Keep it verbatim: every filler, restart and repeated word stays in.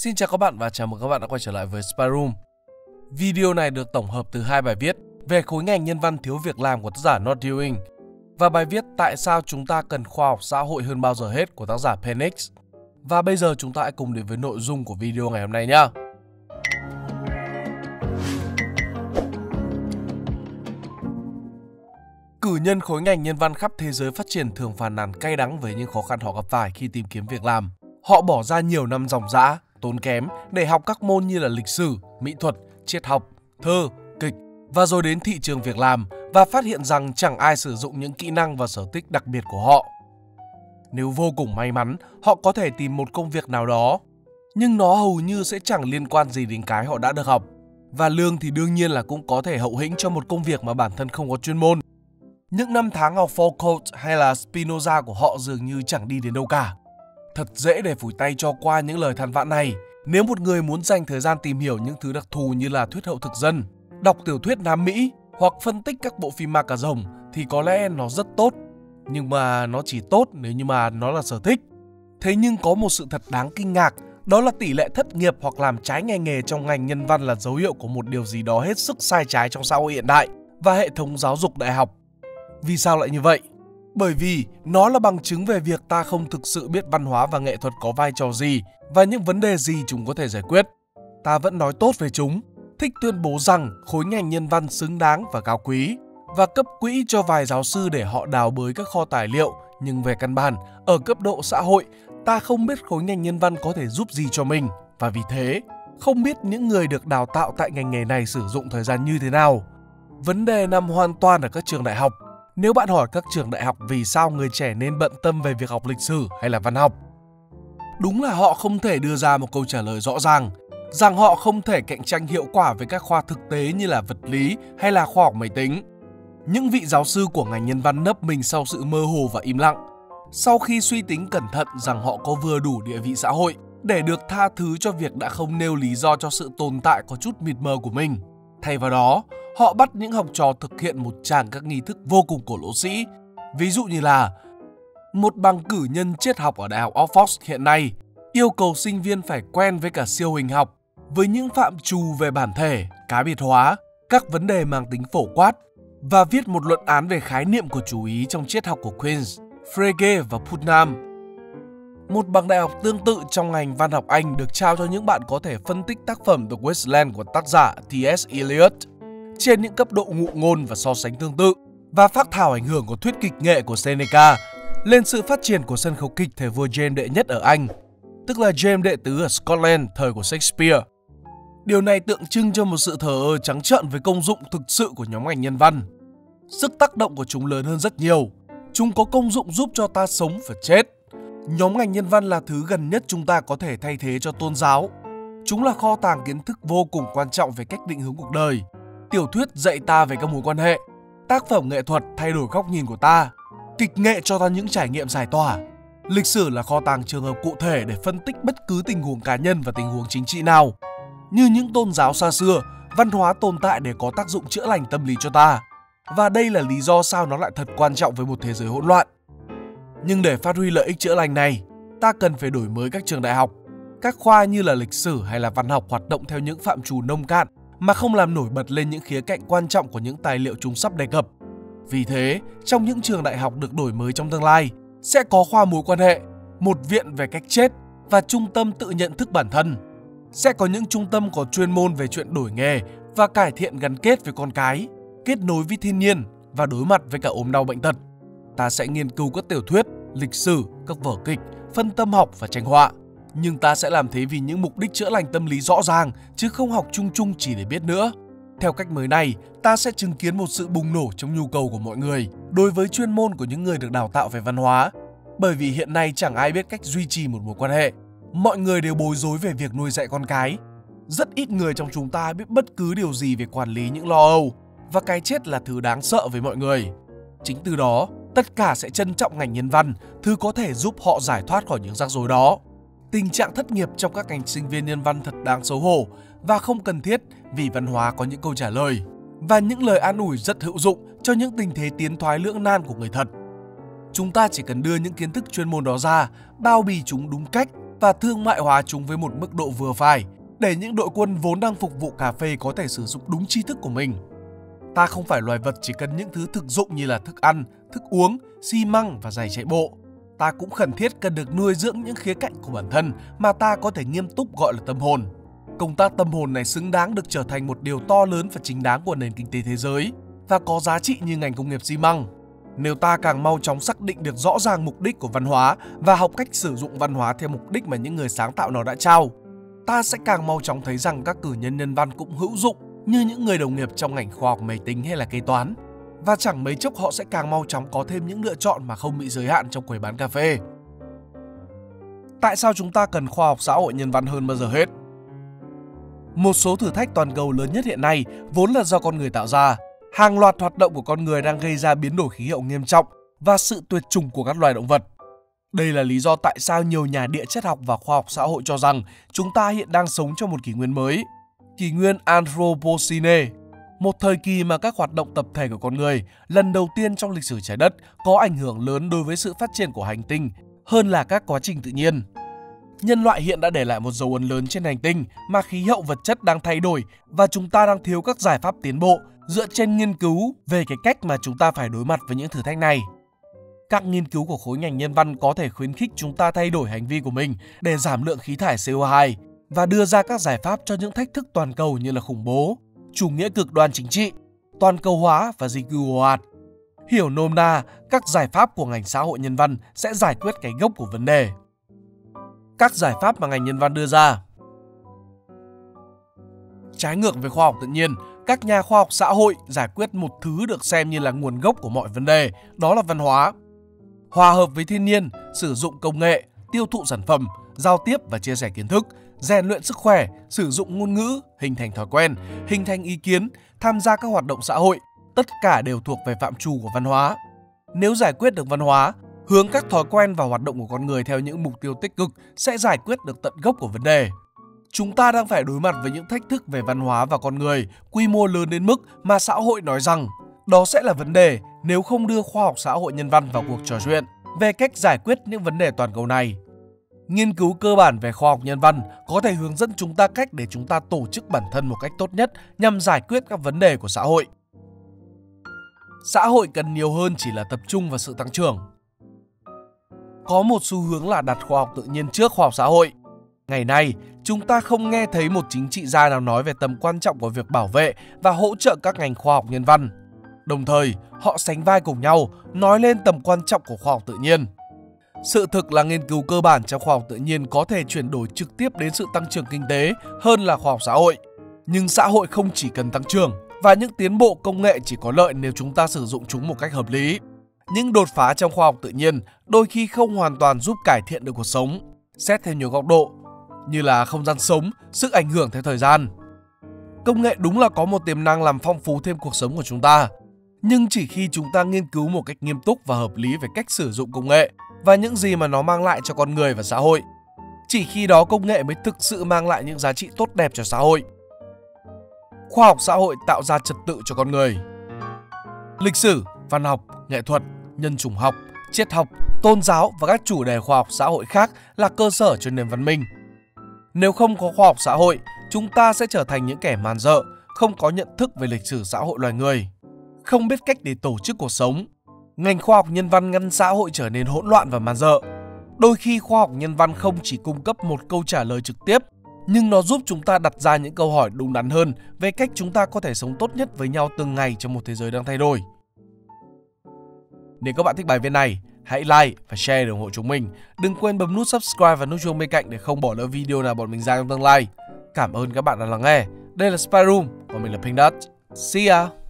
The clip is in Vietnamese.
Xin chào các bạn và chào mừng các bạn đã quay trở lại với Spy Room. Video này được tổng hợp từ hai bài viết về khối ngành nhân văn thiếu việc làm của tác giả Not Doing và bài viết Tại sao chúng ta cần khoa học xã hội hơn bao giờ hết của tác giả Penix. Và bây giờ chúng ta hãy cùng đến với nội dung của video ngày hôm nay nhé. Cử nhân khối ngành nhân văn khắp thế giới phát triển thường phàn nàn cay đắng với những khó khăn họ gặp phải khi tìm kiếm việc làm. Họ bỏ ra nhiều năm ròng rã, tốn kém để học các môn như là lịch sử, mỹ thuật, triết học, thơ, kịch và rồi đến thị trường việc làm và phát hiện rằng chẳng ai sử dụng những kỹ năng và sở thích đặc biệt của họ. Nếu vô cùng may mắn, họ có thể tìm một công việc nào đó, nhưng nó hầu như sẽ chẳng liên quan gì đến cái họ đã được học. Và lương thì đương nhiên là cũng có thể hậu hĩnh cho một công việc mà bản thân không có chuyên môn. Những năm tháng học Foucault hay là Spinoza của họ dường như chẳng đi đến đâu cả. Thật dễ để phủi tay cho qua những lời than vãn này. Nếu một người muốn dành thời gian tìm hiểu những thứ đặc thù như là thuyết hậu thực dân, đọc tiểu thuyết Nam Mỹ hoặc phân tích các bộ phim ma cà rồng thì có lẽ nó rất tốt. Nhưng mà nó chỉ tốt nếu như mà nó là sở thích. Thế nhưng có một sự thật đáng kinh ngạc, đó là tỷ lệ thất nghiệp hoặc làm trái ngành nghề trong ngành nhân văn là dấu hiệu của một điều gì đó hết sức sai trái trong xã hội hiện đại và hệ thống giáo dục đại học. Vì sao lại như vậy? Bởi vì nó là bằng chứng về việc ta không thực sự biết văn hóa và nghệ thuật có vai trò gì và những vấn đề gì chúng có thể giải quyết. Ta vẫn nói tốt về chúng, thích tuyên bố rằng khối ngành nhân văn xứng đáng và cao quý và cấp quỹ cho vài giáo sư để họ đào bới các kho tài liệu, nhưng về căn bản, ở cấp độ xã hội, ta không biết khối ngành nhân văn có thể giúp gì cho mình và vì thế, không biết những người được đào tạo tại ngành nghề này sử dụng thời gian như thế nào. Vấn đề nằm hoàn toàn ở các trường đại học. Nếu bạn hỏi các trường đại học vì sao người trẻ nên bận tâm về việc học lịch sử hay là văn học, đúng là họ không thể đưa ra một câu trả lời rõ ràng, rằng họ không thể cạnh tranh hiệu quả với các khoa thực tế như là vật lý hay là khoa học máy tính. Những vị giáo sư của ngành nhân văn nấp mình sau sự mơ hồ và im lặng, sau khi suy tính cẩn thận rằng họ có vừa đủ địa vị xã hội để được tha thứ cho việc đã không nêu lý do cho sự tồn tại có chút mịt mờ của mình. Thay vào đó, họ bắt những học trò thực hiện một tràng các nghi thức vô cùng cổ lỗ sĩ. Ví dụ như là một bằng cử nhân triết học ở Đại học Oxford hiện nay yêu cầu sinh viên phải quen với cả siêu hình học, với những phạm trù về bản thể, cá biệt hóa, các vấn đề mang tính phổ quát và viết một luận án về khái niệm của chú ý trong triết học của Queens, Frege và Putnam. Một bằng đại học tương tự trong ngành văn học Anh được trao cho những bạn có thể phân tích tác phẩm The Wasteland của tác giả T S Eliot trên những cấp độ ngụ ngôn và so sánh tương tự, và phác thảo ảnh hưởng của thuyết kịch nghệ của Seneca lên sự phát triển của sân khấu kịch thời vua James đệ nhất ở Anh, tức là James đệ tứ ở Scotland thời của Shakespeare. Điều này tượng trưng cho một sự thờ ơ trắng trợn với công dụng thực sự của nhóm ngành nhân văn. Sức tác động của chúng lớn hơn rất nhiều. Chúng có công dụng giúp cho ta sống và chết. Nhóm ngành nhân văn là thứ gần nhất chúng ta có thể thay thế cho tôn giáo. Chúng là kho tàng kiến thức vô cùng quan trọng về cách định hướng cuộc đời. Tiểu thuyết dạy ta về các mối quan hệ. Tác phẩm nghệ thuật thay đổi góc nhìn của ta. Kịch nghệ cho ta những trải nghiệm giải tỏa. Lịch sử là kho tàng trường hợp cụ thể để phân tích bất cứ tình huống cá nhân và tình huống chính trị nào. Như những tôn giáo xa xưa, văn hóa tồn tại để có tác dụng chữa lành tâm lý cho ta. Và đây là lý do sao nó lại thật quan trọng với một thế giới hỗn loạn. Nhưng để phát huy lợi ích chữa lành này, ta cần phải đổi mới các trường đại học. Các khoa như là lịch sử hay là văn học hoạt động theo những phạm trù nông cạn mà không làm nổi bật lên những khía cạnh quan trọng của những tài liệu chúng sắp đề cập. Vì thế, trong những trường đại học được đổi mới trong tương lai, sẽ có khoa mối quan hệ, một viện về cách chết và trung tâm tự nhận thức bản thân. Sẽ có những trung tâm có chuyên môn về chuyện đổi nghề và cải thiện gắn kết với con cái, kết nối với thiên nhiên và đối mặt với cả ốm đau bệnh tật. Ta sẽ nghiên cứu các tiểu thuyết, lịch sử, các vở kịch, phân tâm học và tranh họa. Nhưng ta sẽ làm thế vì những mục đích chữa lành tâm lý rõ ràng, chứ không học chung chung chỉ để biết nữa. Theo cách mới này, ta sẽ chứng kiến một sự bùng nổ trong nhu cầu của mọi người đối với chuyên môn của những người được đào tạo về văn hóa. Bởi vì hiện nay chẳng ai biết cách duy trì một mối quan hệ. Mọi người đều bối rối về việc nuôi dạy con cái. Rất ít người trong chúng ta biết bất cứ điều gì về quản lý những lo âu. Và cái chết là thứ đáng sợ với mọi người. Chính từ đó, tất cả sẽ trân trọng ngành nhân văn, thứ có thể giúp họ giải thoát khỏi những rắc rối đó. Tình trạng thất nghiệp trong các ngành sinh viên nhân văn thật đáng xấu hổ và không cần thiết, vì văn hóa có những câu trả lời và những lời an ủi rất hữu dụng cho những tình thế tiến thoái lưỡng nan của người thật. Chúng ta chỉ cần đưa những kiến thức chuyên môn đó ra, bao bì chúng đúng cách và thương mại hóa chúng với một mức độ vừa phải, để những đội quân vốn đang phục vụ cà phê có thể sử dụng đúng tri thức của mình. Ta không phải loài vật chỉ cần những thứ thực dụng như là thức ăn, thức uống, xi măng và giày chạy bộ. Ta cũng khẩn thiết cần được nuôi dưỡng những khía cạnh của bản thân mà ta có thể nghiêm túc gọi là tâm hồn. Công tác tâm hồn này xứng đáng được trở thành một điều to lớn và chính đáng của nền kinh tế thế giới và có giá trị như ngành công nghiệp xi măng. Nếu ta càng mau chóng xác định được rõ ràng mục đích của văn hóa và học cách sử dụng văn hóa theo mục đích mà những người sáng tạo nó đã trao, ta sẽ càng mau chóng thấy rằng các cử nhân nhân văn cũng hữu dụng như những người đồng nghiệp trong ngành khoa học máy tính hay là kế toán. Và chẳng mấy chốc họ sẽ càng mau chóng có thêm những lựa chọn mà không bị giới hạn trong quầy bán cà phê. Tại sao chúng ta cần khoa học xã hội nhân văn hơn bao giờ hết? Một số thử thách toàn cầu lớn nhất hiện nay vốn là do con người tạo ra. Hàng loạt hoạt động của con người đang gây ra biến đổi khí hậu nghiêm trọng và sự tuyệt chủng của các loài động vật. Đây là lý do tại sao nhiều nhà địa chất học và khoa học xã hội cho rằng chúng ta hiện đang sống trong một kỷ nguyên mới, kỷ nguyên Anthropocene, một thời kỳ mà các hoạt động tập thể của con người lần đầu tiên trong lịch sử trái đất có ảnh hưởng lớn đối với sự phát triển của hành tinh hơn là các quá trình tự nhiên. Nhân loại hiện đã để lại một dấu ấn lớn trên hành tinh mà khí hậu vật chất đang thay đổi và chúng ta đang thiếu các giải pháp tiến bộ dựa trên nghiên cứu về cái cách mà chúng ta phải đối mặt với những thử thách này. Các nghiên cứu của khối ngành nhân văn có thể khuyến khích chúng ta thay đổi hành vi của mình để giảm lượng khí thải xê o hai và đưa ra các giải pháp cho những thách thức toàn cầu như là khủng bố, chủ nghĩa cực đoan chính trị, toàn cầu hóa và di cư ồ ạt. Hiểu nôm na, các giải pháp của ngành xã hội nhân văn sẽ giải quyết cái gốc của vấn đề. Các giải pháp mà ngành nhân văn đưa ra. Trái ngược với khoa học tự nhiên, các nhà khoa học xã hội giải quyết một thứ được xem như là nguồn gốc của mọi vấn đề, đó là văn hóa. Hòa hợp với thiên nhiên, sử dụng công nghệ, tiêu thụ sản phẩm, giao tiếp và chia sẻ kiến thức, rèn luyện sức khỏe, sử dụng ngôn ngữ, hình thành thói quen, hình thành ý kiến, tham gia các hoạt động xã hội, tất cả đều thuộc về phạm trù của văn hóa. Nếu giải quyết được văn hóa, hướng các thói quen và hoạt động của con người theo những mục tiêu tích cực sẽ giải quyết được tận gốc của vấn đề. Chúng ta đang phải đối mặt với những thách thức về văn hóa và con người quy mô lớn đến mức mà xã hội nói rằng đó sẽ là vấn đề nếu không đưa khoa học xã hội nhân văn vào cuộc trò chuyện về cách giải quyết những vấn đề toàn cầu này. Nghiên cứu cơ bản về khoa học nhân văn có thể hướng dẫn chúng ta cách để chúng ta tổ chức bản thân một cách tốt nhất nhằm giải quyết các vấn đề của xã hội. Xã hội cần nhiều hơn chỉ là tập trung vào sự tăng trưởng. Có một xu hướng là đặt khoa học tự nhiên trước khoa học xã hội. Ngày nay, chúng ta không nghe thấy một chính trị gia nào nói về tầm quan trọng của việc bảo vệ và hỗ trợ các ngành khoa học nhân văn. Đồng thời, họ sánh vai cùng nhau nói lên tầm quan trọng của khoa học tự nhiên. Sự thực là nghiên cứu cơ bản trong khoa học tự nhiên có thể chuyển đổi trực tiếp đến sự tăng trưởng kinh tế hơn là khoa học xã hội. Nhưng xã hội không chỉ cần tăng trưởng và những tiến bộ công nghệ chỉ có lợi nếu chúng ta sử dụng chúng một cách hợp lý. Những đột phá trong khoa học tự nhiên đôi khi không hoàn toàn giúp cải thiện được cuộc sống, xét theo nhiều góc độ, như là không gian sống, sức ảnh hưởng theo thời gian. Công nghệ đúng là có một tiềm năng làm phong phú thêm cuộc sống của chúng ta, nhưng chỉ khi chúng ta nghiên cứu một cách nghiêm túc và hợp lý về cách sử dụng công nghệ và những gì mà nó mang lại cho con người và xã hội. Chỉ khi đó công nghệ mới thực sự mang lại những giá trị tốt đẹp cho xã hội. Khoa học xã hội tạo ra trật tự cho con người. Lịch sử, văn học, nghệ thuật, nhân chủng học, triết học, tôn giáo và các chủ đề khoa học xã hội khác là cơ sở cho nền văn minh. Nếu không có khoa học xã hội, chúng ta sẽ trở thành những kẻ man dợ, không có nhận thức về lịch sử xã hội loài người, không biết cách để tổ chức cuộc sống. Ngành khoa học nhân văn ngăn xã hội trở nên hỗn loạn và man dợ. Đôi khi khoa học nhân văn không chỉ cung cấp một câu trả lời trực tiếp, nhưng nó giúp chúng ta đặt ra những câu hỏi đúng đắn hơn về cách chúng ta có thể sống tốt nhất với nhau từng ngày trong một thế giới đang thay đổi. Nếu các bạn thích bài viết này, hãy like và share để ủng hộ chúng mình. Đừng quên bấm nút subscribe và nút chuông bên cạnh để không bỏ lỡ video nào bọn mình ra trong tương lai. Cảm ơn các bạn đã lắng nghe. Đây là Spy Room và mình là Pink Dot. See ya!